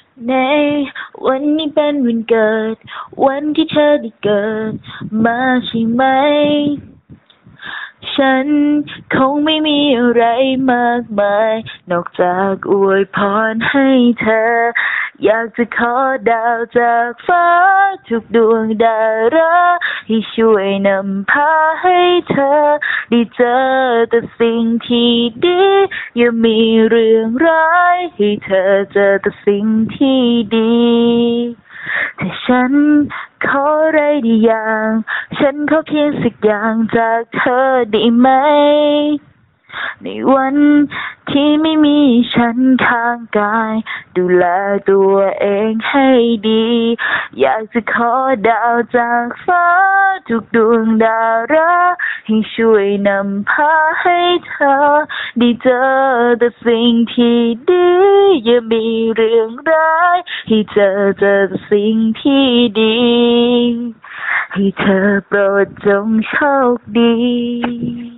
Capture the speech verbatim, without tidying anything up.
ในวันนี้เป็นวันเกิดวันที่เธอได้เกิดมาใช่ไหมฉันคงไม่มีอะไรมากมายนอกจากอวยพรให้เธออยากจะขอดาวจากฟ้าทุกดวงดาราให้ช่วยนำพาให้เธอได้เจอแต่สิ่งที่ดีอย่ามีเรื่องร้ายให้เธอเจอแต่สิ่งที่ดีแต่ฉันขออะไรดีอย่างฉันขอเพียงสักอย่างจากเธอได้ไหมในวันที่ไม่มีฉันข้างกายดูแลตัวเองให้ดีอยากจะขอดาวจากฟ้าทุกดวงดาราให้ช่วยนำพาให้เธอได้เจอแต่สิ่งที่ดีอย่ามีเรื่องร้ายให้เจอเจอแต่สิ่งที่ดีให้เธอโปรดจงโชคดี